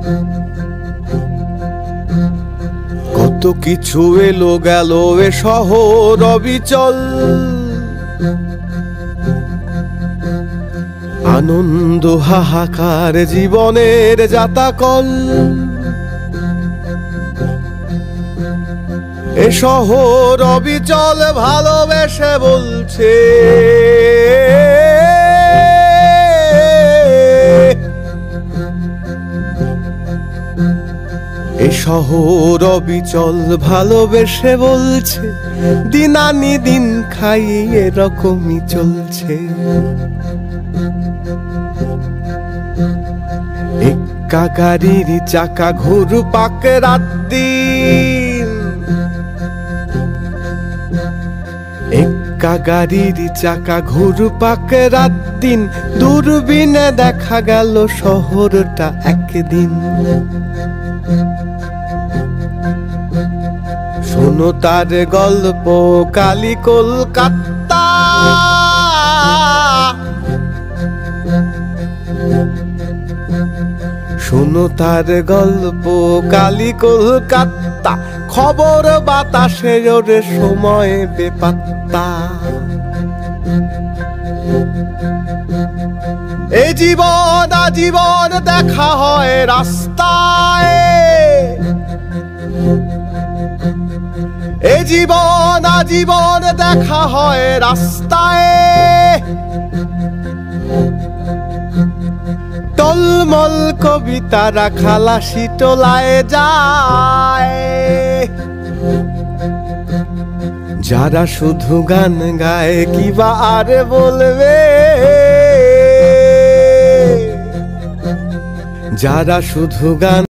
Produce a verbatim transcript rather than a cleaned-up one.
কত কিছু এলো গেল এ শহর অবিচল, আনন্দ হাহাকার জীবনের যাতাকল। এ শহর অবিচল ভালোবেসে বলছে, এ শহর অবিচল ভালোবেসে বলছে, দিন আনি দিন খাই এরকমই চলছে। একা গাড়ির চাকা ঘুরপাক রাত দিন, একা গাড়ির চাকা ঘুরপাক রাত দিন, দূরবীনে দেখা গেল শহরটা একদিন। শোনো তার গল্প কালি কলকাতা, শোনো তার গল্প কালি কলকাতা, খবর বাতাসে ওরে সময় বেপাত্তা। এ জীবন আজীবন দেখা হয় রাস্তায়, এ জীবন আজীবন দেখা হয় রাস্তায়। টলমল কবিতারা খালাসি টোলায় যায়, যারা শুধু গান গায় কিবা আর বলবে, যারা শুধু গান